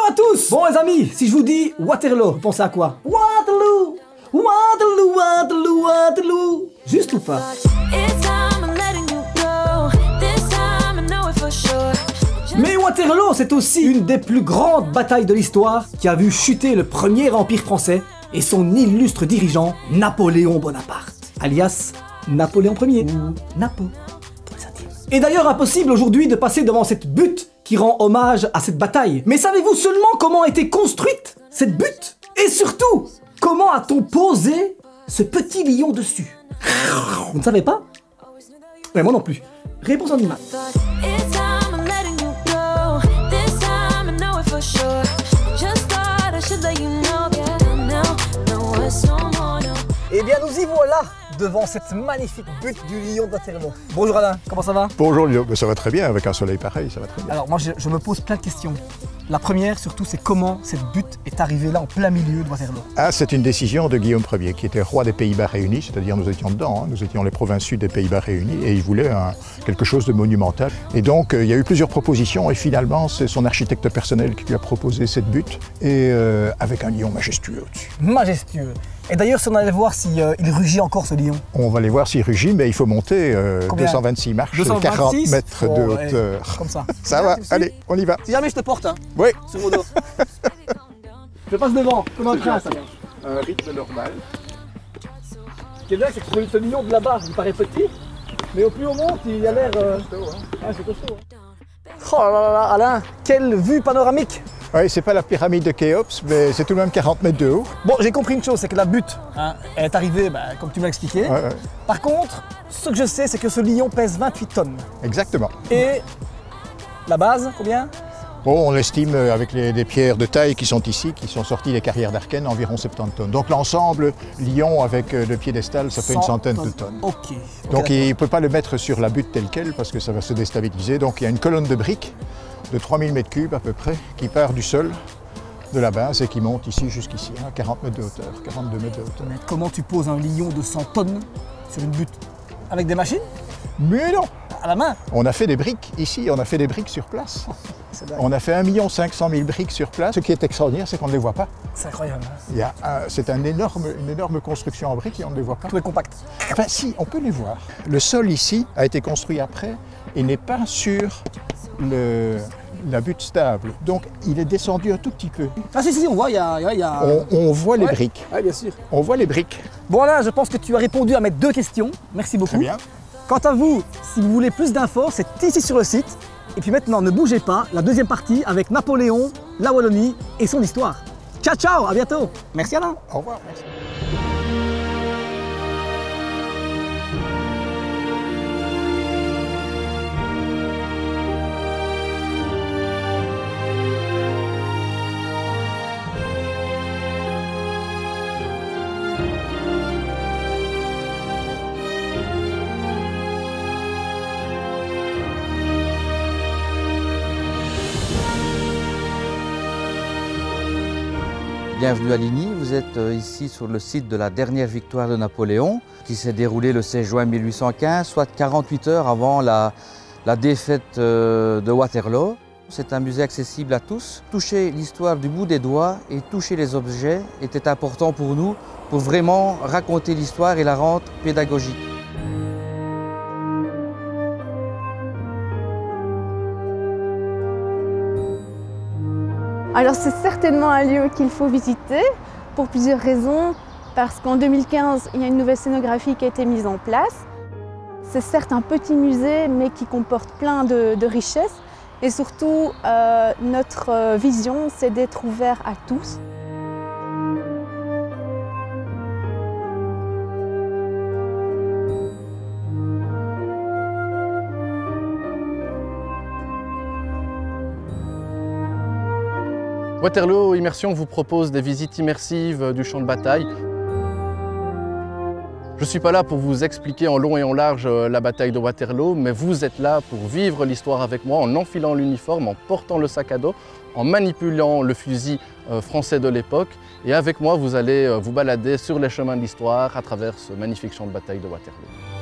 à tous. Bon les amis, si je vous dis Waterloo, vous pensez à quoi? Waterloo, Waterloo, Waterloo, Waterloo. Juste ou pas? Mais Waterloo, c'est aussi une des plus grandes batailles de l'histoire qui a vu chuter le premier empire français et son illustre dirigeant, Napoléon Bonaparte, alias Napoléon Ier, ou Napo pour les intimes. Et d'ailleurs impossible aujourd'hui de passer devant cette butte qui rend hommage à cette bataille. Mais savez-vous seulement comment a été construite cette butte? Et surtout, comment a-t-on posé ce petit lion dessus? Vous ne savez pas? Mais moi non plus. Réponse en image. Eh bien nous y voilà devant cette magnifique butte du lion de Waterloo. Bonjour Alain, comment ça va? Bonjour Lio, ça va très bien, avec un soleil pareil, ça va très bien. Alors moi je me pose plein de questions. La première surtout, c'est comment cette butte est arrivée là en plein milieu de Waterloo? Ah, c'est une décision de Guillaume Ier, qui était roi des Pays-Bas réunis, c'est-à-dire nous étions dedans, hein, nous étions les provinces sud des Pays-Bas réunis, et il voulait quelque chose de monumental. Et donc il y a eu plusieurs propositions, et finalement c'est son architecte personnel qui lui a proposé cette butte, et avec un lion majestueux au-dessus. Majestueux. Et d'ailleurs, si on allait voir s'il rugit encore ce lion. On va aller voir s'il rugit, mais il faut monter 226 marches, 40 mètres de hauteur. Ouais, comme ça. Ça va, allez, on y va. Si jamais je te porte, hein, oui. sur mon dos. Je passe devant, comme un prince. Un rythme normal. Ce qui est bien, c'est que ce lion de là-bas, il paraît petit, mais au plus on monte, il a l'air... c'est costaud. Oh là là là, Alain, quelle vue panoramique! Oui, c'est pas la pyramide de Khéops, mais c'est tout de même 40 mètres de haut. Bon, j'ai compris une chose, c'est que la butte, elle est arrivée, comme tu m'as expliqué. Ouais, ouais. Par contre, ce que je sais, c'est que ce lion pèse 28 tonnes. Exactement. Et la base, combien? Bon, on estime avec des pierres de taille qui sont ici, qui sont sorties des carrières d'Arken, environ 70 tonnes. Donc l'ensemble, lion avec le piédestal, ça fait une centaine de tonnes. Ok. Donc il ne peut pas le mettre sur la butte telle quelle, parce que ça va se déstabiliser. Donc il y a une colonne de briques de 3000 m3 à peu près, qui part du sol de la base et qui monte ici jusqu'ici, 40 mètres de hauteur, 42 mètres de hauteur. Mais comment tu poses un lion de 100 tonnes sur une butte? Avec des machines? Mais non! À la main? On a fait des briques ici, on a fait des briques sur place. On a fait 1 500 000 briques sur place. Ce qui est extraordinaire, c'est qu'on ne les voit pas. C'est incroyable. C'est une énorme construction en briques et on ne les voit pas. Tout est compact. Enfin si, on peut les voir. Le sol ici a été construit après et n'est pas sur la butte stable. Donc il est descendu un tout petit peu. Ah si, on voit, il y a... On voit les briques. Oui, bien sûr. On voit les briques. Bon là, je pense que tu as répondu à mes 2 questions. Merci beaucoup. Très bien. Quant à vous, si vous voulez plus d'infos, c'est ici sur le site. Et puis maintenant, ne bougez pas, la deuxième partie avec Napoléon, la Wallonie et son histoire. Ciao, ciao, à bientôt. Merci Alain. Au revoir. Merci. Bienvenue à Ligny, vous êtes ici sur le site de la dernière victoire de Napoléon qui s'est déroulée le 16 juin 1815, soit 48 heures avant la défaite de Waterloo. C'est un musée accessible à tous. Toucher l'histoire du bout des doigts et toucher les objets était important pour nous pour vraiment raconter l'histoire et la rendre pédagogique. Alors c'est certainement un lieu qu'il faut visiter pour plusieurs raisons. Parce qu'en 2015, il y a une nouvelle scénographie qui a été mise en place. C'est certes un petit musée, mais qui comporte plein de richesses. Et surtout, notre vision, c'est d'être ouvert à tous. Waterloo Immersion vous propose des visites immersives du champ de bataille. Je ne suis pas là pour vous expliquer en long et en large la bataille de Waterloo, mais vous êtes là pour vivre l'histoire avec moi en enfilant l'uniforme, en portant le sac à dos, en manipulant le fusil français de l'époque. Et avec moi, vous allez vous balader sur les chemins de l'histoire à travers ce magnifique champ de bataille de Waterloo.